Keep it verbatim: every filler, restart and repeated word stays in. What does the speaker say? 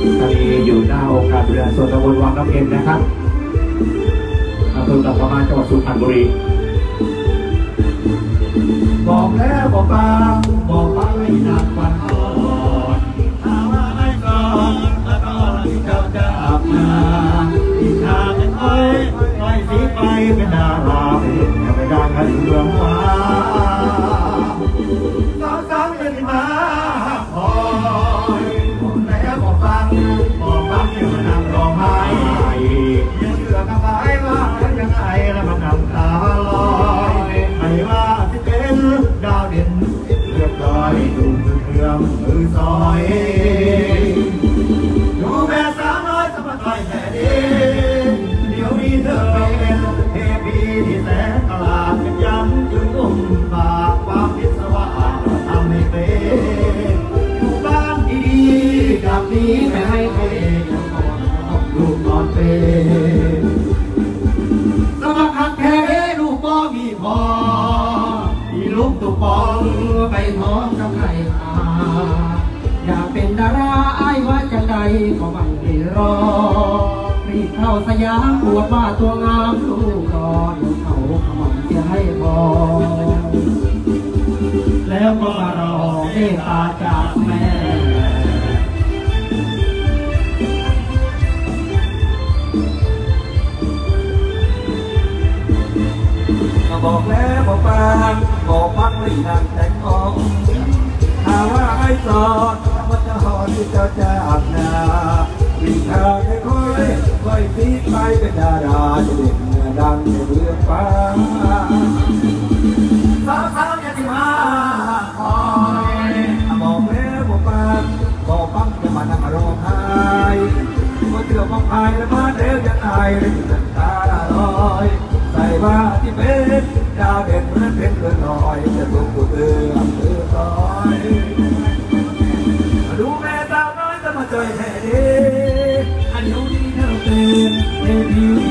ตอนนี้อยู่หน้าองค์การบริหารส่วนตำบลวังน้ำเย็นนะครับอำเภอกำปะมาจังหวัดสุพรรณบุรีบอกแล้วบอกฟังบอกฟังให้หนักฟันอ่อนถ้าว่าไม่ก่อนแล้วก็ที่เจ้าจะอาบน้ำที่ทางกันไว้ไว้สีไปเป็นดาราอย่าไปดังกันเมืองว้าสาวสาวยังมาคอยบอกแล้วบอกฟังบอกฟังยังมานั่งร้องไห้ยังเชื่อกับไอ้ว่ายังไงแล้วมันน้ำตาลอยไม่ว่าที่เป็นดาวเด่นเลือกลอยดูมือเครื่องมือซอยดูแม่สาวน้อยสมัครใจแม่ดีเดี๋ยวนี้เธอเป็นเทพีที่แสนตลาดเป็นย้ำยืนอุ้มปากความพิศวาสทำให้เป็นอยู่บ้านดีๆกับนี้ไม่ให้ใครลูกนอนเป็นสมัครหักแค่ลูกบ่มีพอที่ลูกตุกปองไปท้องกับใครมาอยากเป็นดาราไอ้ว่าจะใดก็ไม่ได้รอรีบเข้าสยามปวดว่าตัวงามลูกรอเดี๋ยวเขาขมันเสียให้พอแล้วก็มารอเมตตาจากแม่บอกแล้วบอกฟังบอกฟังไม่นานแต่งองถ้าว่าไอ้สอนว่าจะหอที่เจ้าจะอาบน้ำวิ่งทางให้ค่อยค่อยฟีดไปเป็นดาราจะเด่นดังในเรื่องฟ้าสาวสาวอย่าที่มาคอยบอกแล้วบอกฟังบอกฟังจะมานั่งร้องไห้ว่าเตือนมองไห้แล้วมาเดี๋ยวจะตายเลยจะตาลอยใส่ว่าที่เป็นดาวเด่นเหมือนเป็นเรือนลอยจะถูกผู้เตือนเตือนลอยดูแม่สาวน้อยจะมาเจอแม่ดีอันนี้เธอเป็นเอพี